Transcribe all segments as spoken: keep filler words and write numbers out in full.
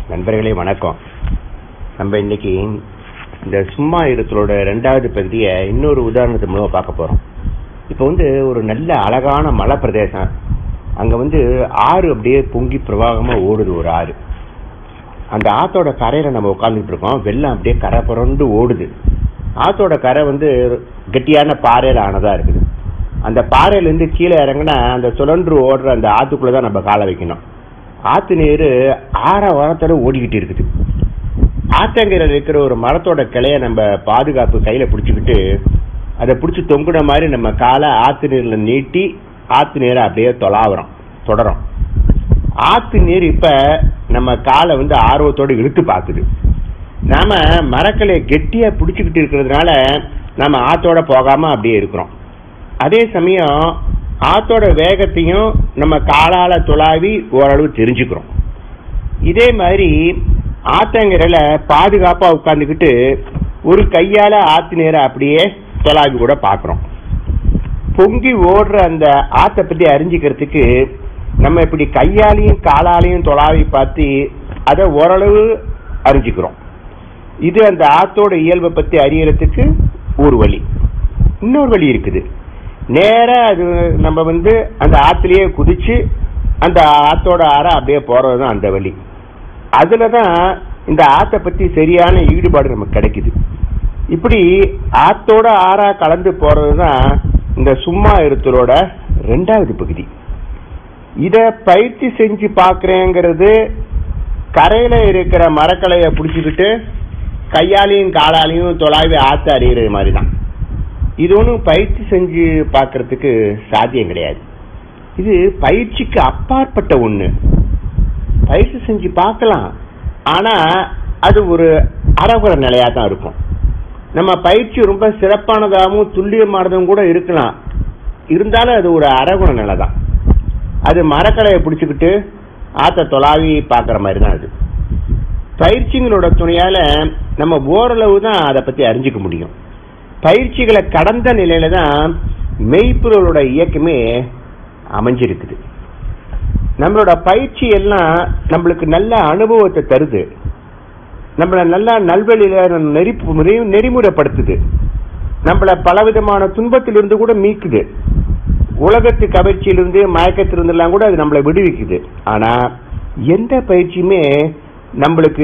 நண்பர்களே வணக்கம். நம்ம இன்னைக்கு இந்த சும்மா இருத்தலோட ரெண்டாவது பகுதியை இன்னொரு உதாரணத்து மூலமா பார்க்க போறோம். இப்ப வந்து ஒரு நல்ல அழகான மலை பிரதேசம், அங்க வந்து ஆறு அப்படியே பொங்கி பிரவாகமா ஓடுது. ஒரு ஆறு, அந்த ஆத்தோட கரையில நம்ம உட்கார்ந்துட்டு இருக்கோம். வெள்ளம் அப்படியே கரை புரண்டு ஓடுது. ஆத்தோட கரை வந்து கெட்டியான பாறையில ஆனதா இருக்குது. அந்த பாறையில இருந்து கீழே இறங்கினா அந்த சுழன்று ஓடுற அந்த ஆத்துக்குள்ளதான் நம்ம காலை வைக்கணும். ஆத்து நீர் ஆற வாரத்தோட ஓடிக்கிட்டு இருக்குது. ஆத்தங்கரையில் இருக்கிற ஒரு மரத்தோட கிளைய நம்ம பாதுகாப்பு கையில பிடிச்சிக்கிட்டு அதை பிடிச்சி தொங்குன மாதிரி நம்ம காலை ஆத்து நீர்ல நீட்டி ஆத்து நீரை அப்படியே தொலாவுறோம் தொடரும். ஆத்து நீர் இப்ப நம்ம காலை வந்து ஆர்வத்தோடு இழுத்து பார்க்குது. நாம மரக்கலையை கெட்டியா பிடிச்சுக்கிட்டு இருக்கிறதுனால நம்ம ஆத்தோட போகாம அப்படியே இருக்கிறோம். அதே சமயம் ஆத்தோட வேகத்தையும் நம்ம காலால துளாவி ஓரளவு தெரிஞ்சுக்கிறோம். இதே மாதிரி ஆத்தங்கரையில பாதுகாப்பா உட்கார்ந்துக்கிட்டு ஒரு கையால ஆத்து நீரை அப்படியே துளாவி கூட பாக்குறோம். பொங்கி ஓடுற அந்த ஆத்தை பத்தி அறிஞ்சிக்கிறதுக்கு நம்ம இப்படி கையாலையும் காலாலையும் துளாவி பார்த்து அதை ஓரளவு அறிஞ்சிக்கிறோம். இது அந்த ஆத்தோட இயல்பை பத்தி அறியறதுக்கு ஒரு வழி. இன்னொரு வழி இருக்குது. நேரா அது நம்ம வந்து அந்த ஆத்திலேயே குதிச்சு அந்த ஆத்தோட ஆற அப்படியே போறதுதான் அந்த வழி. அதுலதான் இந்த ஆத்தை பத்தி சரியான ஈடுபாடு நமக்கு கிடைக்குது. இப்படி ஆத்தோட ஆறா கலந்து போறதுதான் இந்த சும்மா இருத்தலோட ரெண்டாவது பகுதி. இத பயிற்சி செஞ்சு பாக்குறேங்கிறது கரையில இருக்கிற மரக்கலைய பிடிச்சுக்கிட்டு கையாலையும் காலாலையும் தொலாவி ஆத்த அறிகிற மாதிரி தான். இது ஒன்றும் பயிற்சி செஞ்சு பார்க்கறதுக்கு சாத்தியம் கிடையாது. இது பயிற்சிக்கு அப்பாற்பட்ட ஒண்ணு. பயிற்சி செஞ்சு பார்க்கலாம், ஆனா அது ஒரு அறகுறை நிலையா தான் இருக்கும். நம்ம பயிற்சி ரொம்ப சிறப்பானதாகவும் துல்லியமானதும் கூட இருக்கலாம், இருந்தாலும் அது ஒரு அறகுறை நிலை தான். அது மரக்கலையை பிடிச்சுக்கிட்டு ஆத்த தொலாவி பார்க்குற மாதிரி தான். அது பயிற்சிகளோட துணையால நம்ம ஓரளவு தான் அதை பத்தி அறிஞ்சிக்க முடியும். பயிற்சிகளை கடந்த நிலையில தான் மெய்ப்பொருளோட இயக்கமே அமைஞ்சிருக்குது. நம்மளோட பயிற்சி எல்லாம் நம்மளுக்கு நல்ல அனுபவத்தை தருது, நம்மள நல்லா நல்வழியில நெறிமுறைப்படுத்துது, நம்மள பலவிதமான துன்பத்திலிருந்து கூட மீக்குது, உலகத்து கவர்ச்சியிலிருந்து மயக்கத்திலிருந்து எல்லாம் கூட அது நம்மளை விடுவிக்குது. ஆனா எந்த பயிற்சியுமே நம்மளுக்கு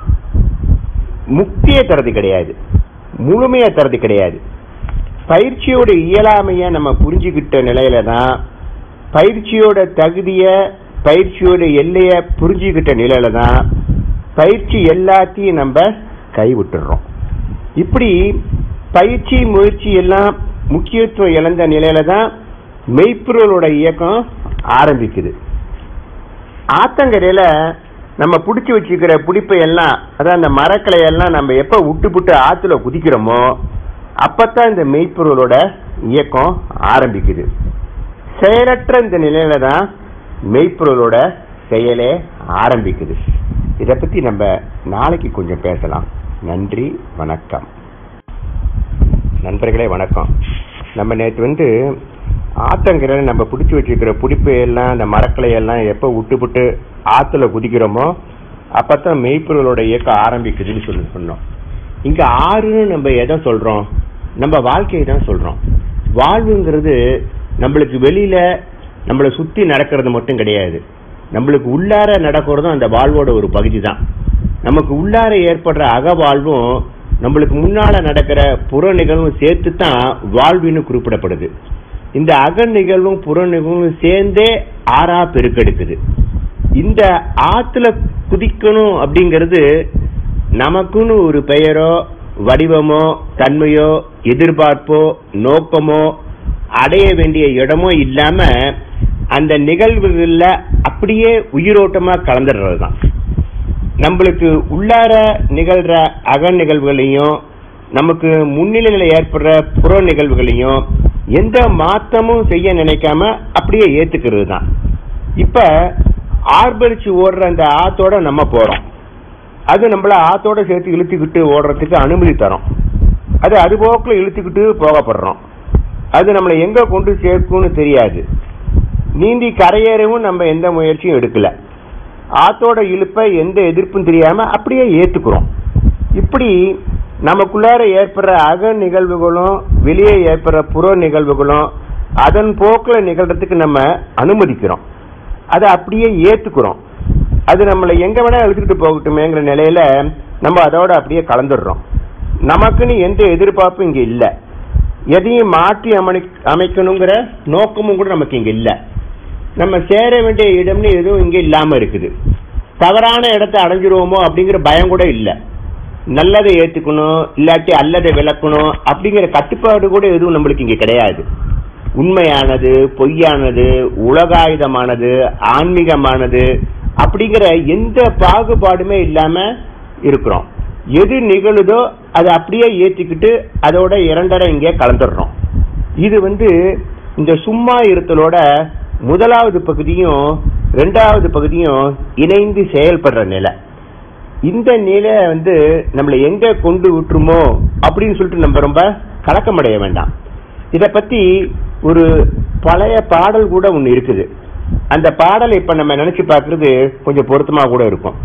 முக்தியை தரது கிடையாது, முழுமையா தரது கிடையாது. பயிற்சியோட இயலாமைய நம்ம புரிஞ்சுக்கிட்ட நிலையில தான், பயிற்சியோட தகுதிய பயிற்சியோட எல்லைய புரிஞ்சுக்கிட்ட நிலையில தான் பயிற்சி எல்லாத்தையும் நம்ம கைவிட்டுறோம். இப்படி பயிற்சி முயற்சி எல்லாம் முக்கியத்துவம் இழந்த நிலையில தான் மெய்ப்பொருளோட இயக்கம் ஆரம்பிக்குது. ஆத்தங்கரையில நம்ம பிடிச்சி வச்சுக்கிற பிடிப்பை எல்லாம், அதான் அந்த மரக்கலை எல்லாம் நம்ம எப்ப விட்டு புட்டு ஆத்துல குதிக்கிறோமோ அப்பத்தான் இந்த மெய்ப்பொருளோட இயக்கம் ஆரம்பிக்குது. செயலற்ற இந்த நிலையில தான் மெய்ப்பொருளோட செயலே ஆரம்பிக்குது. இத பத்தி நம்ம நாளைக்கு கொஞ்சம் பேசலாம். நன்றி, வணக்கம். நண்பர்களே வணக்கம். நம்ம நேற்று வந்து ஆத்தங்கரையில நம்ம பிடிச்சி வச்சிருக்கிற பிடிப்பு எல்லாம், அந்த மரக்கலை எல்லாம் எப்ப விட்டுப்புட்டு ஆத்துல குதிக்கிறோமோ அப்பதான் மெய்ப்பொருளோட இயக்கம் ஆரம்பிக்குதுன்னு சொல்லி சொன்னோம். இங்க ஆறுன்னு நம்ம எதை சொல்றோம்? நம்ம வாழ்க்கையை தான் சொல்றோம். வாழ்வுங்கிறது நம்மளுக்கு வெளியில நம்மளை சுத்தி நடக்கிறது மட்டும் கிடையாது, நம்மளுக்கு உள்ளார நடக்கிறதும் அந்த வாழ்வோட ஒரு பகுதி தான். நமக்கு உள்ளார ஏற்படுற அகவாழ்வும் நம்மளுக்கு முன்னால நடக்கிற புற நிகழ்வும் சேர்த்து தான் வாழ்வின்னு குறிப்பிடப்படுது. இந்த அக நிகழ்வும் புற நிகழ்வும் சேர்ந்தே ஆறா பெருக்கெடுக்குது. இந்த ஆத்துல குதிக்கணும் அப்படிங்கிறது நமக்குன்னு ஒரு பெயரோ வடிவமோ தன்மையோ எதிர்பார்ப்போ நோக்கமோ அடைய வேண்டிய இடமோ இல்லாம அந்த நிகழ்வுகள்ல அப்படியே உயிரோட்டமா கலந்துடுறது தான். நம்மளுக்கு உள்ளார நிகழ்ற அக நிகழ்வுகளையும் நமக்கு முன்னிலையில ஏற்படுற புற நிகழ்வுகளையும் எந்த மாற்றமும் செய்ய நினைக்காம அப்படியே ஏத்துக்கிறது தான். இப்ப ஆர்ப்பரிச்சு ஓடுற அந்த ஆத்தோட நம்ம போறோம். அது நம்மள ஆத்தோட சேர்த்து இழுத்துக்கிட்டு ஓடுறதுக்கு அனுமதி தரோம். அது அதுபோக்கில் இழுத்துக்கிட்டு போகப்படுறோம். அது நம்மளை எங்க கொண்டு சேர்க்கும்னு தெரியாது. நீந்தி கரையேறவும் நம்ம எந்த முயற்சியும் எடுக்கல. ஆத்தோட இழுப்பை எந்த எதிர்ப்பும் தெரியாம அப்படியே ஏத்துக்கிறோம். இப்படி நமக்குள்ளார ஏற்படுற அக நிகழ்வுகளும் வெளியே ஏற்படுற புற நிகழ்வுகளும் அதன் போக்கில் நிகழ்றதுக்கு நம்ம அனுமதிக்கிறோம், அதை அப்படியே ஏத்துக்கிறோம். அது நம்மளை எங்க வேணா எழுதிட்டு போகட்டுமேங்கிற நிலையில நம்ம அதோட அப்படியே கலந்துடுறோம். நமக்குன்னு எந்த எதிர்பார்ப்பும் இங்க இல்ல, எதையும் மாற்றி அமை அமைக்கணுங்கிற நோக்கமும் கூட நமக்கு இங்க இல்ல. நம்ம சேர வேண்டிய இடம்னு எதுவும் இங்க இல்லாம இருக்குது. தவறான இடத்தை அடைஞ்சிருவோமோ அப்படிங்கிற பயம் கூட இல்ல. நல்லதை ஏத்துக்கணும் இல்லாட்டி அல்லதை விளக்கணும் அப்படிங்கிற கட்டுப்பாடு கூட எதுவும் நம்மளுக்கு இங்க கிடையாது. உண்மையானது பொய்யானது உலகாயுதமானது ஆன்மீகமானது அப்படிங்கிற எந்த பாகுபாடுமே இல்லாம இருக்கிறோம். எது நிகழுதோ அதை அப்படியே ஏற்றிக்கிட்டு அதோட இரண்டரை இங்கே கலந்துடுறோம். இது வந்து இந்த சும்மா இருத்தலோட முதலாவது பகுதியும் ரெண்டாவது பகுதியும் இணைந்து செயல்படுற நிலை. இந்த நிலை வந்து நம்மளை எங்க கொண்டு விட்டுருமோ அப்படின்னு சொல்லிட்டு நம்ம ரொம்ப கலக்கமடைய வேண்டாம். இத பத்தி ஒரு பழைய பாடல் கூட ஒண்ணு இருக்குது. அந்த பாடலை இப்ப நம்ம நினைச்சு பார்க்கறது கொஞ்சம் பொருத்தமா கூட இருக்கும்.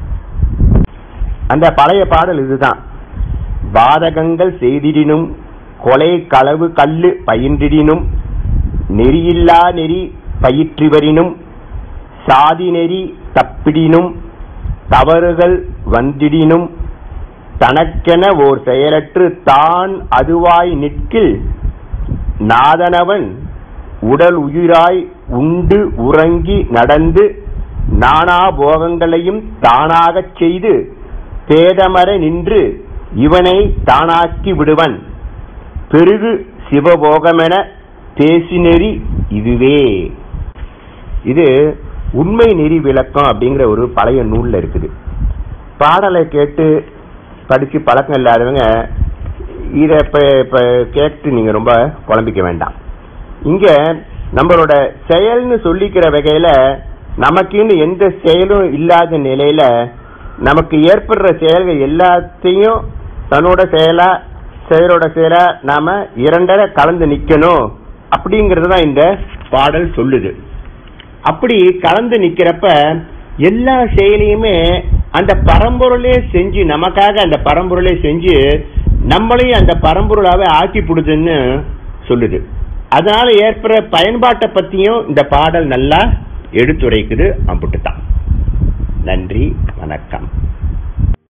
அந்த பழைய பாடல் இதுதான். பாதகங்கள் செய்திடினும் கொலை களவு கல்லு பயின்றிடினும் நெறியில்லா நெறி பயிற்றிவரினும் சாதி நெறி தப்பிடினும் தவறுகள் வந்திடினும் தனக்கென ஓர் செயலற்று தான் அதுவாய் நிற்கில் நாதனவன் உடல் உயிராய் உண்டு உறங்கி நடந்து நானா போகங்களையும் தானாகச் செய்து பேதமர நின்று இவனை தானாக்கி விடுவன் பெருகு சிவபோகமென பேசினெறி இதுவே. இது உண்மை நெறி விளக்கம் அப்படிங்கிற ஒரு பழைய நூல்ல இருக்குது. பாடலை கேட்டு படிச்சு பழக்கம் இல்லாதவங்க இத இப்ப கேட்டு நீங்க ரொம்ப குழம்பிக்க வேண்டாம். இங்க நம்மளோட செயல்னு சொல்லிக்கிற வகையில நமக்குன்னு எந்த செயலும் இல்லாத நிலையில நமக்கு ஏற்படுற செயல்கள் எல்லாத்தையும் தன்னோட செயலா செயலோட செயலா நாம இரண்டரை கலந்து நிக்கணும் அப்படிங்கறதுதான் இந்த பாடல் சொல்லுது. அப்படி கலந்து நிக்கிறப்ப எல்லா செயலையுமே அந்த பரம்பொருளே செஞ்சு நமக்காக அந்த பரம்பொருளே செஞ்சு நம்மளையும் அந்த பரம்பொருளாவே ஆக்கி போடுதுன்னு சொல்லுது. அதனால ஏற்படுற பயன்பாட்டை பத்தியும் இந்த பாடல் நல்லா எடுத்துரைக்குது. அம்புட்டு தான். நன்றி, வணக்கம்.